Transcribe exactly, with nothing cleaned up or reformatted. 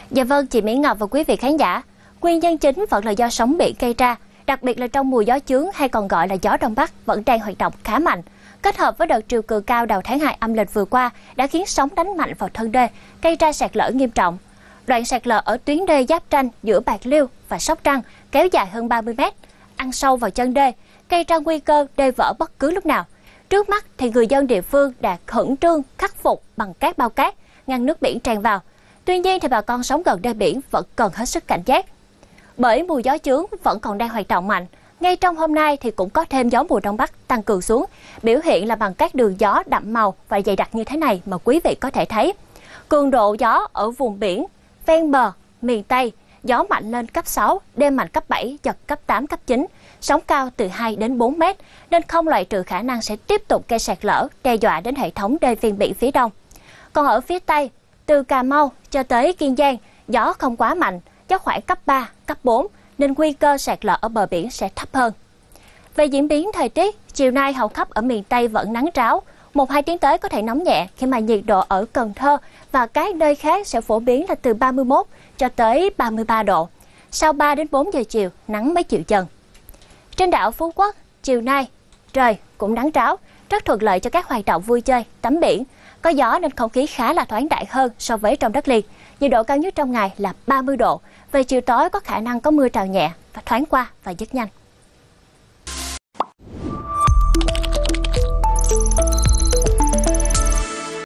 Dạ vâng, chị Mỹ Ngọc và quý vị khán giả. Nguyên nhân chính vẫn là do sóng biển gây ra, đặc biệt là trong mùa gió chướng hay còn gọi là gió Đông Bắc vẫn đang hoạt động khá mạnh. Kết hợp với đợt triều cường cao đầu tháng hai âm lịch vừa qua đã khiến sóng đánh mạnh vào thân đê, gây ra sạt lở nghiêm trọng. Đoạn sạt lở ở tuyến đê giáp ranh giữa Bạc Liêu và Sóc Trăng kéo dài hơn ba mươi mét, ăn sâu vào chân đê, gây ra nguy cơ đê vỡ bất cứ lúc nào. Trước mắt thì người dân địa phương đã khẩn trương khắc phục bằng các bao cát, ngăn nước biển tràn vào. Tuy nhiên thì bà con sống gần đê biển vẫn cần hết sức cảnh giác. Bởi mùa gió chướng vẫn còn đang hoạt động mạnh, ngay trong hôm nay thì cũng có thêm gió mùa đông bắc tăng cường xuống, biểu hiện là bằng các đường gió đậm màu và dày đặc như thế này mà quý vị có thể thấy. Cường độ gió ở vùng biển ven bờ miền Tây, gió mạnh lên cấp sáu, đêm mạnh cấp bảy, giật cấp tám, cấp chín, sóng cao từ hai đến bốn mét, nên không loại trừ khả năng sẽ tiếp tục gây sạt lở, đe dọa đến hệ thống đê ven biển phía đông. Còn ở phía Tây, từ Cà Mau cho tới Kiên Giang, gió không quá mạnh, gió khoảng cấp ba, cấp bốn, nên nguy cơ sạt lở ở bờ biển sẽ thấp hơn. Về diễn biến thời tiết, chiều nay hầu khắp ở miền Tây vẫn nắng ráo, một hai tiếng tới có thể nóng nhẹ khi mà nhiệt độ ở Cần Thơ và các nơi khác sẽ phổ biến là từ ba mươi mốt cho tới ba mươi ba độ. Sau ba đến bốn giờ chiều, nắng mới chịu dần. Trên đảo Phú Quốc, chiều nay, trời cũng nắng ráo, rất thuận lợi cho các hoạt động vui chơi, tắm biển. Có gió nên không khí khá là thoáng đại hơn so với trong đất liền. Nhiệt độ cao nhất trong ngày là ba mươi độ. Về chiều tối có khả năng có mưa rào nhẹ và thoáng qua và dứt nhanh.